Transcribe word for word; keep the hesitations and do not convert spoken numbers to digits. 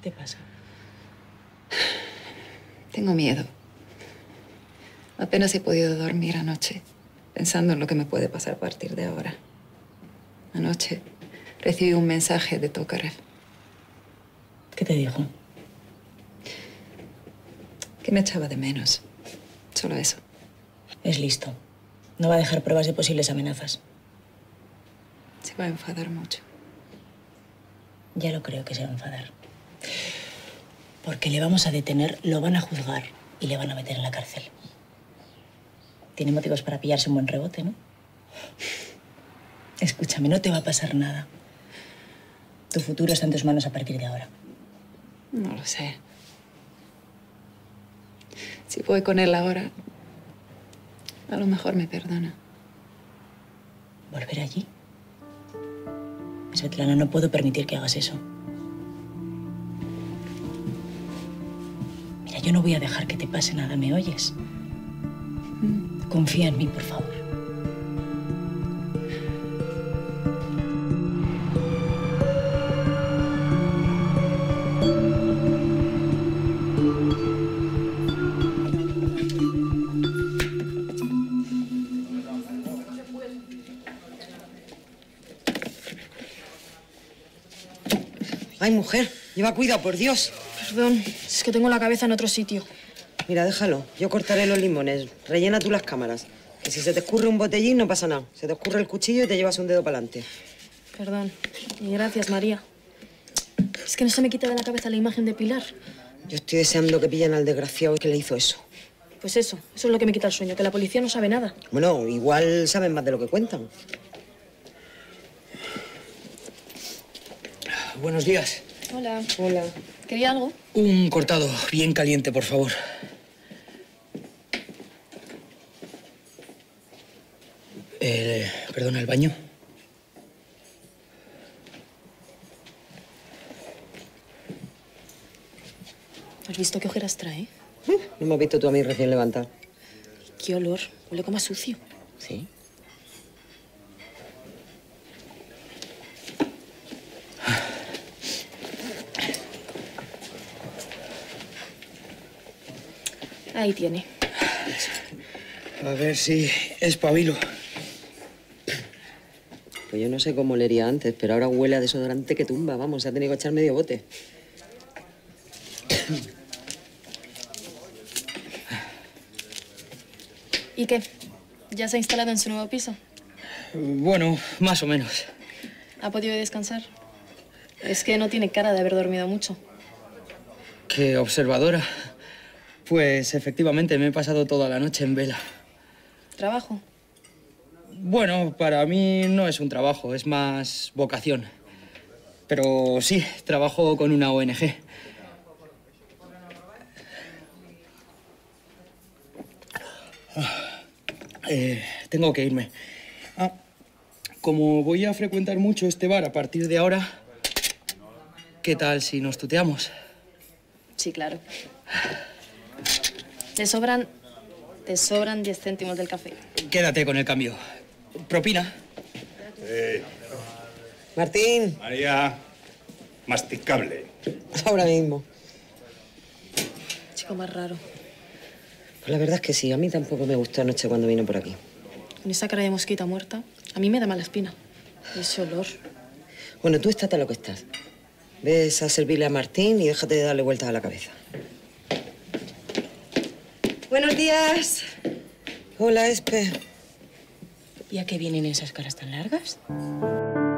te pasa? Tengo miedo. Apenas he podido dormir anoche, pensando en lo que me puede pasar a partir de ahora. Anoche recibí un mensaje de Tokarev. ¿Qué te dijo? Que me echaba de menos. Solo eso. Es listo. No va a dejar pruebas de posibles amenazas. Se va a enfadar mucho. Ya lo creo que se va a enfadar. Porque le vamos a detener, lo van a juzgar y le van a meter en la cárcel. Tiene motivos para pillarse un buen rebote, ¿no? Escúchame, no te va a pasar nada. Tu futuro está en tus manos a partir de ahora. No lo sé. Si voy con él ahora, a lo mejor me perdona. ¿Volver allí? Svetlana, no puedo permitir que hagas eso. Mira, yo no voy a dejar que te pase nada, ¿me oyes? Confía en mí, por favor. Ay, mujer, lleva cuidado, por Dios. Perdón, es que tengo la cabeza en otro sitio. Mira, déjalo. Yo cortaré los limones. Rellena tú las cámaras. Que si se te escurre un botellín, no pasa nada. Se te escurre el cuchillo y te llevas un dedo para adelante. Perdón. Y gracias, María. Es que no se me quita de la cabeza la imagen de Pilar. Yo estoy deseando que pillen al desgraciado que le hizo eso. Pues eso, eso es lo que me quita el sueño, que la policía no sabe nada. Bueno, igual saben más de lo que cuentan. Buenos días. Hola. Hola. ¿Quería algo? Un cortado bien caliente, por favor. Eh, perdona, ¿el baño? ¿Has visto qué ojeras trae? No me has visto tú a mí recién levantado. Qué olor. Huele como a sucio. ¿Sí? Ahí tiene. A ver si espabilo. Pues yo no sé cómo olería antes, pero ahora huele a desodorante que tumba. Vamos, se ha tenido que echar medio bote. ¿Y qué? ¿Ya se ha instalado en su nuevo piso? Bueno, más o menos. ¿Ha podido descansar? Es que no tiene cara de haber dormido mucho. ¿Qué observadora? Pues efectivamente me he pasado toda la noche en vela. ¿Trabajo? Bueno, para mí no es un trabajo, es más vocación. Pero sí, trabajo con una O N G. Eh, tengo que irme. Ah, como voy a frecuentar mucho este bar a partir de ahora, ¿qué tal si nos tuteamos? Sí, claro. Te sobran... te sobran diez céntimos del café. Quédate con el cambio. ¿Propina? Eh, Martín. María, masticable. Ahora mismo. Chico más raro. Pues la verdad es que sí, a mí tampoco me gustó anoche cuando vino por aquí. Con esa cara de mosquita muerta, a mí me da mala espina. Y ese olor. Bueno, tú estate a lo que estás. Ves a servirle a Martín y déjate de darle vueltas a la cabeza. Buenos días. Hola, Espe. ¿Y a qué vienen esas caras tan largas?